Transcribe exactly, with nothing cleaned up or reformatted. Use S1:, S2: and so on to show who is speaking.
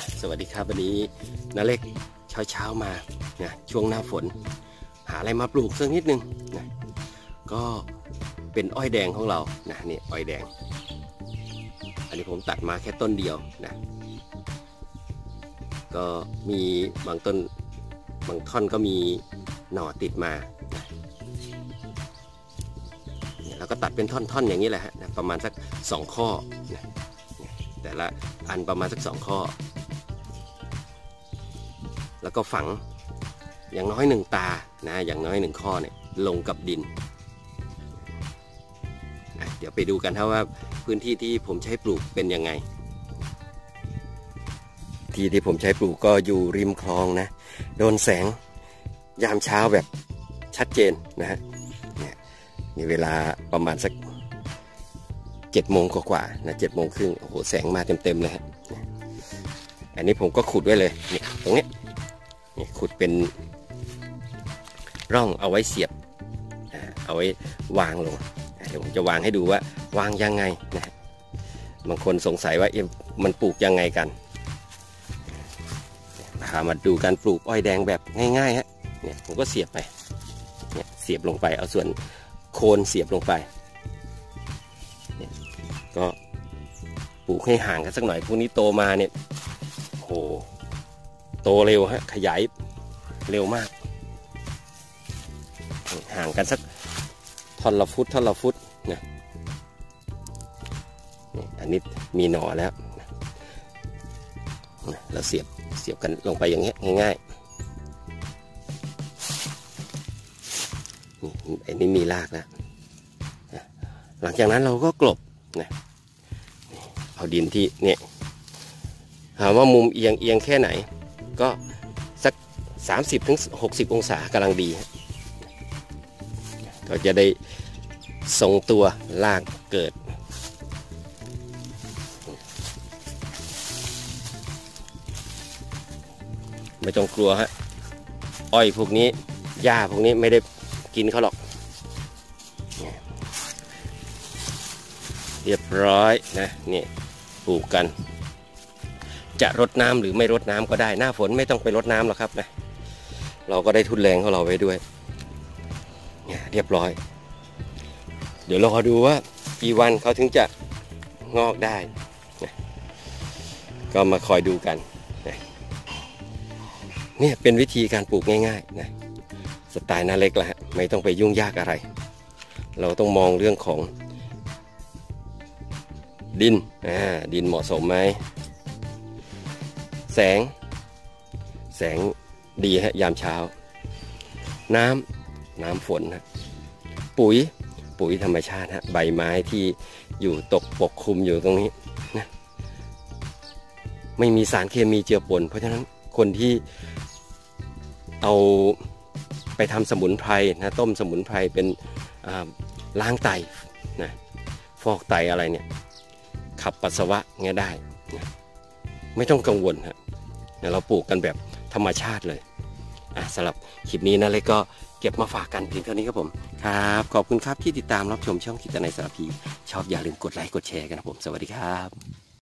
S1: สวัสดีครับวันนี้นาเล็กเช้าเช้ามานะช่วงหน้าฝนหาอะไรมาปลูกสักนิดนึงนะก็เป็นอ้อยแดงของเรานะนี่อ้อยแดงอันนี้ผมตัดมาแค่ต้นเดียวนะก็มีบางต้นบางท่อนก็มีหน่อติดมานะเราก็ตัดเป็นท่อนๆอย่างนี้แหละฮะประมาณสักสองข้อนะแต่ละอันประมาณสักสองข้อแล้วก็ฝังอย่างน้อยหนึ่งตานะอย่างน้อยหนึ่งข้อเนี่ยลงกับดินเดี๋ยวไปดูกันครับว่าพื้นที่ที่ผมใช้ปลูกเป็นยังไงที่ที่ผมใช้ปลูกก็อยู่ริมคลองนะโดนแสงยามเช้าแบบชัดเจนนะฮะเนี่ยมีเวลาประมาณสักเจ็ดโมงกว่าๆนะเจ็ดโมงครึ่งโอ้โหแสงมาเต็มๆเลยฮะอันนี้ผมก็ขุดไว้เลยเนี่ยตรงนี้นี่ขุดเป็นร่องเอาไว้เสียบเอาไว้วางลงเดี๋ยวผมจะวางให้ดูว่าวางยังไงนะบางคนสงสัยว่าเอ๊ะมันปลูกยังไงกันพามาดูการปลูกอ้อยแดงแบบง่ายๆฮะเนี่ยผมก็เสียบไปเนี่ยเสียบลงไปเอาส่วนโคนเสียบลงไปเนี่ยก็ปลูกให้ห่างกันสักหน่อยพวกนี้โตมาเนี่ยโหโตเร็วฮะขยายเร็วมากห่างกันสักท่อนละฟุตท่อนละฟุตนะนี่อันนี้มีหน่อแล้วเราเสียบเสียบกันลงไปอย่างเงี้ยง่ายๆนี่อันนี้มีรากแล้วหลังจากนั้นเราก็กลบนะเอาดินที่เนี่ยถามว่ามุมเอียงเอียงแค่ไหนก็สักสามสิบถึงหกสิบองศากำลังดีก็จะได้ทรงตัวรากเกิดไม่ต้องกลัวฮะอ้อยพวกนี้หญ้าพวกนี้ไม่ได้กินเขาหรอกเรียบร้อยนะนี่ปลูกกันจะรดน้ำหรือไม่รดน้ำก็ได้หน้าฝนไม่ต้องไปรดน้ำหรอกครับนะเราก็ได้ทุนแรงของเราไว้ด้วยเนี่ยเรียบร้อยเดี๋ยวรอดูว่ากี่วันเขาถึงจะงอกได้นะก็มาคอยดูกันนะเนี่ยเป็นวิธีการปลูกง่ายๆนะสไตล์นาเล็กละไม่ต้องไปยุ่งยากอะไรเราต้องมองเรื่องของดินอ่าดินเหมาะสมไหมแสงแสงดีฮะยามเช้าน้ำน้ำฝนฮะปุ๋ยปุ๋ยธรรมชาติฮะใบไม้ที่อยู่ตกปกคลุมอยู่ตรงนี้นะไม่มีสารเคมีเจือปนเพราะฉะนั้นคนที่เอาไปทำสมุนไพรนะต้มสมุนไพรเป็นล้างไตนะฟอกไตอะไรเนี่ยขับปัสสาวะเงี้ยได้นะไม่ต้องกังวลฮะเราปลูกกันแบบธรรมชาติเลยอ่ะสำหรับคลิปนี้นะเลยก็เก็บมาฝากกันเพียงเท่านี้ครับผมครับขอบคุณครับที่ติดตามรับชมช่องคิดแต่ในสารพีชอบอย่าลืมกดไลค์กดแชร์กันนะผมสวัสดีครับ